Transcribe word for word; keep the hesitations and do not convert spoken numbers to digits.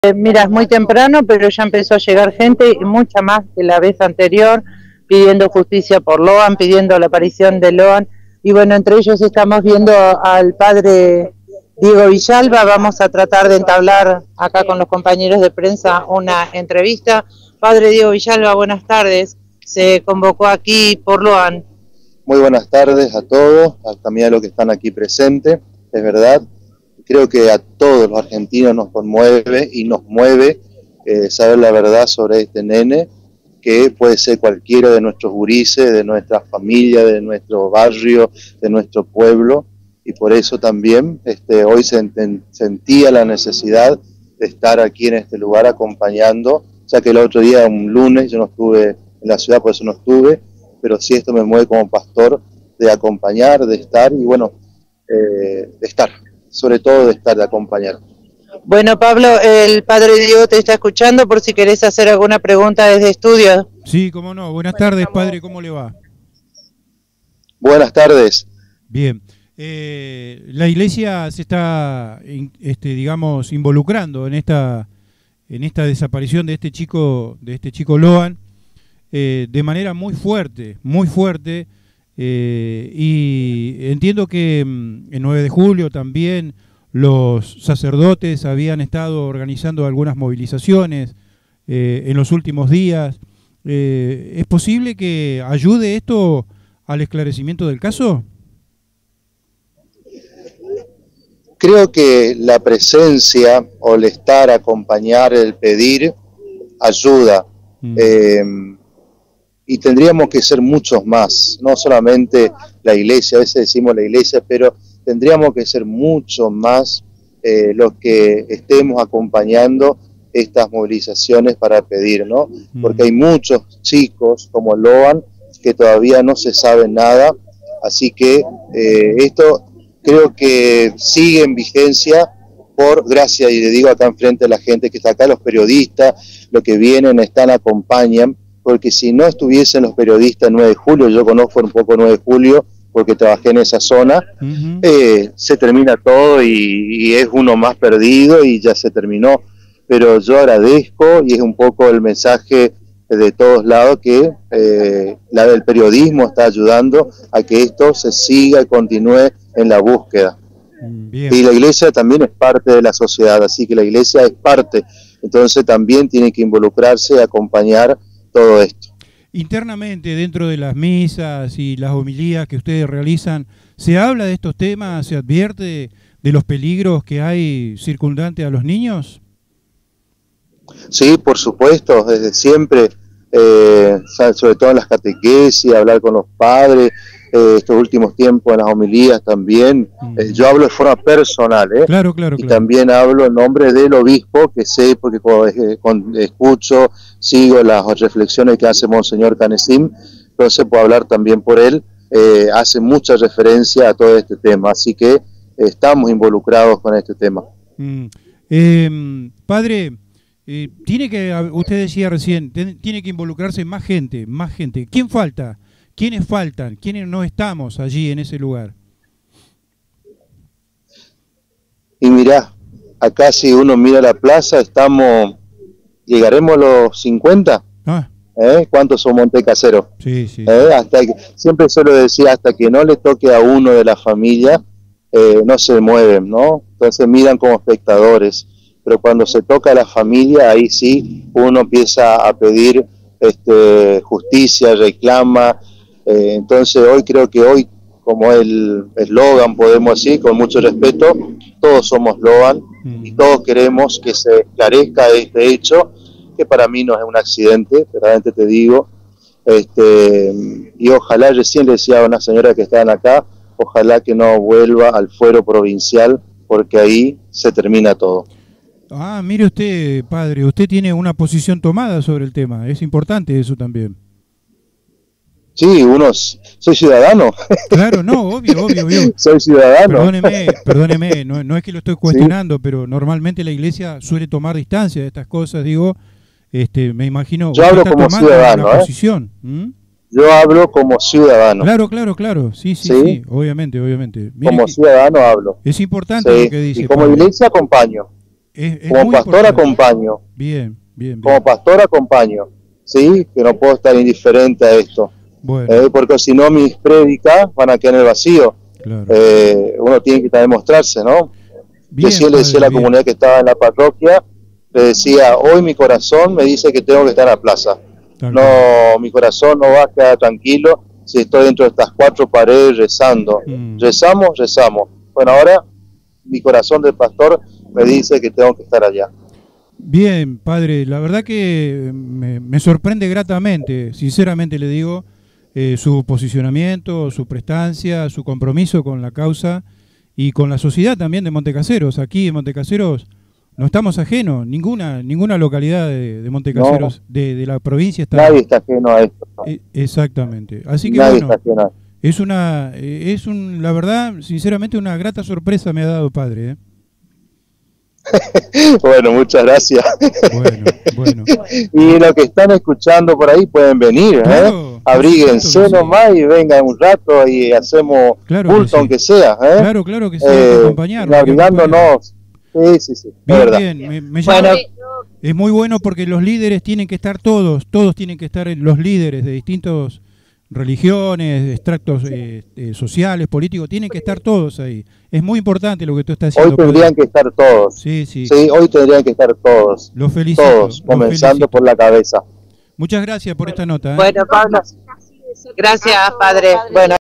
Eh, mira, es muy temprano, pero ya empezó a llegar gente, y mucha más que la vez anterior, pidiendo justicia por Loan, pidiendo la aparición de Loan. Y bueno, entre ellos estamos viendo al padre Diego Villalba. Vamos a tratar de entablar acá con los compañeros de prensa una entrevista. Padre Diego Villalba, buenas tardes. Se convocó aquí por Loan. Muy buenas tardes a todos, también a los que están aquí presentes. Es verdad, creo que a todos los argentinos nos conmueve y nos mueve eh, saber la verdad sobre este nene, que puede ser cualquiera de nuestros gurises, de nuestra familia, de nuestro barrio, de nuestro pueblo, y por eso también este, hoy se sentía la necesidad de estar aquí en este lugar acompañando, ya que el otro día, un lunes, yo no estuve en la ciudad, por eso no estuve, pero sí esto me mueve como pastor de acompañar, de estar, y bueno, eh, de estar, sobre todo de estar, de acompañar. Bueno, Pablo, el padre Diego te está escuchando por si querés hacer alguna pregunta desde estudio. Sí, cómo no. Buenas tardes, padre, ¿cómo le va? Buenas tardes. Bien. Eh, la iglesia se está, este, digamos, involucrando en esta, en esta desaparición de este chico, de este chico Loan, eh, de manera muy fuerte, muy fuerte. Eh, y entiendo que mm, el nueve de julio también los sacerdotes habían estado organizando algunas movilizaciones eh, en los últimos días. Eh, ¿Es posible que ayude esto al esclarecimiento del caso? Creo que la presencia o el estar, acompañar, el pedir, ayuda. Mm. Eh, y tendríamos que ser muchos más, no solamente la iglesia, a veces decimos la iglesia, pero tendríamos que ser mucho más eh, los que estemos acompañando estas movilizaciones para pedir, ¿no? Porque hay muchos chicos como Loan que todavía no se sabe nada, así que eh, esto creo que sigue en vigencia por gracia, y le digo acá enfrente a la gente que está acá, los periodistas, los que vienen, están, acompañan, porque si no estuviesen los periodistas el nueve de julio, yo conozco un poco el nueve de julio, porque trabajé en esa zona, uh-huh. eh, se termina todo y, y es uno más perdido y ya se terminó. Pero yo agradezco, y es un poco el mensaje de todos lados, que eh, la del periodismo está ayudando a que esto se siga y continúe en la búsqueda. Bien. Y la iglesia también es parte de la sociedad, así que la iglesia es parte, entonces también tiene que involucrarse y acompañar todo esto. Internamente, dentro de las misas y las homilías que ustedes realizan, ¿se habla de estos temas? ¿Se advierte de los peligros que hay circundantes a los niños? Sí, por supuesto, desde siempre, eh, sobre todo en las catequesis, hablar con los padres, eh, estos últimos tiempos en las homilías también. Uh-huh. eh, yo hablo de forma personal, ¿eh? Claro, claro, y claro. también hablo en nombre del obispo, que sé, porque cuando, eh, cuando escucho, sigo las reflexiones que hace Monseñor Canesim, entonces puedo hablar también por él. Eh, hace mucha referencia a todo este tema, así que eh, estamos involucrados con este tema. Mm. Eh, padre, eh, tiene que, usted decía recién, tiene que involucrarse más gente, más gente. ¿Quién falta? ¿Quiénes faltan? ¿Quiénes no estamos allí en ese lugar? Y mirá, acá si uno mira la plaza, estamos, llegaremos a los cincuenta. Ah. ¿Eh? ¿Cuántos son montecaseros? Sí, sí. ¿Eh? Hasta que, siempre se lo decía, hasta que no le toque a uno de la familia, eh, no se mueven, ¿no? Entonces miran como espectadores, pero cuando se toca a la familia, ahí sí uno empieza a pedir este, justicia, reclama. Eh, entonces hoy creo que hoy, como el eslogan, podemos decir, con mucho respeto, todos somos Loan mm. y todos queremos que se esclarezca este hecho, que para mí no es un accidente, realmente te digo, este, y ojalá, recién le decía a una señora que estaban acá, ojalá que no vuelva al fuero provincial, porque ahí se termina todo. Ah, mire usted, padre, usted tiene una posición tomada sobre el tema, es importante eso también. Sí, uno, soy ciudadano. Claro, no, obvio, obvio, obvio. Soy ciudadano. Perdóneme, perdóneme, no, no es que lo estoy cuestionando, ¿sí? Pero normalmente la iglesia suele tomar distancia de estas cosas, digo, este, me imagino. Yo hablo como ciudadano, una ¿eh? posición. ¿Mm? Yo hablo como ciudadano. Claro, claro, claro, sí, sí, sí, sí, obviamente, obviamente. Mire como ciudadano hablo. Es importante sí. lo que dice. Y como Pablo. iglesia acompaño. Es, es como muy pastor importante. acompaño. Bien, bien, bien. Como pastor acompaño, ¿sí? Que no puedo estar indiferente a esto. Bueno, Eh, porque si no mis prédicas van a quedar en el vacío. claro. Eh, uno tiene que también mostrarse, ¿no? Bien, Recién le decía a la padre, bien. comunidad que estaba en la parroquia, le decía, hoy mi corazón me dice que tengo que estar en la plaza. Tal No, cual. mi corazón no va a quedar tranquilo si estoy dentro de estas cuatro paredes rezando. Mm. Rezamos, rezamos. Bueno, ahora mi corazón de pastor me dice que tengo que estar allá. Bien, padre, la verdad que me, me sorprende gratamente, sinceramente le digo, eh, su posicionamiento, su prestancia, su compromiso con la causa y con la sociedad también de Montecaseros. Aquí en Montecaseros no estamos ajenos, ninguna ninguna localidad de, de Montecaseros, no, de, de la provincia está... Nadie está ajeno a esto. ¿No? Eh, exactamente. Así que nadie bueno, está ajeno a esto. Es una, eh, es un, la verdad, sinceramente, una grata sorpresa me ha dado, padre, ¿eh? Bueno, muchas gracias. Bueno, bueno. Y los que están escuchando por ahí pueden venir, claro, ¿eh? Abríguense sí. nomás y vengan un rato y hacemos claro culto, sí. aunque sea, ¿eh? Claro, claro que sí, eh, acompañarnos. Abrigándonos. Sí, sí, sí. Bien, verdad. bien. Me, me llama, bueno, es muy bueno porque los líderes tienen que estar todos, todos tienen que estar los líderes de distintos religiones, extractos eh, eh, sociales, políticos, tienen que estar todos ahí. Es muy importante lo que tú estás haciendo. Hoy tendrían que estar todos. Sí, sí. Sí, hoy tendrían que estar todos. Los felicito. Todos, comenzando felicito. por la cabeza. Muchas gracias por esta nota. ¿eh? Bueno, Pablo, gracias, padre. Bueno.